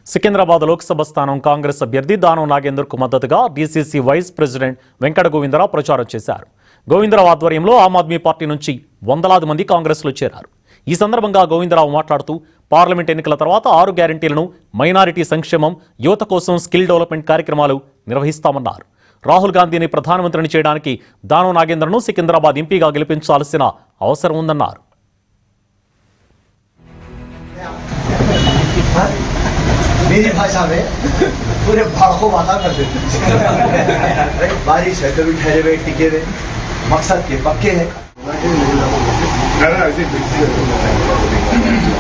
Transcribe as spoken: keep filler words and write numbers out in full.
సికింద్రాబాద్ లోక్సభ స్థానం కాంగ్రెస్ అభ్యర్థి దానం నాగేందర్ కు మద్దతుగా DCC vice president Venkata Govinda Rao ప్రచారం చేశారు. గోవింద రావు ఆధ్వర్యంలో ఆమ్ ఆద్మీ పార్టీ నుంచి వందలాది మంది కాంగ్రెస్లో చేరారు. ఈ సందర్భంగా గోవింద రావు మాట్లాడుతూ పార్లమెంట్ ఎన్నికల తర్వాత ఆరు గ్యారెంటీలను, మైనారిటీ సంక్షేమం, యువత కోసం స్కిల్ డెవలప్మెంట్ కార్యక్రమాలు నిర్వహిస్తామన్నారు. రాహుల్ గాంధీని ప్రధానమంత్రిని చేయడానికి దానం నాగేందర్ను సికింద్రాబాద్ ఎంపీగా గెలిపించాల్సిన అవసరం ఉందన్నారు. मेरी भाषा में पूरे भाड़ को वादा कर देते हैं। बारिश है कभी ठहरे हुए टिके हुए, मकसद के पक्के हैं।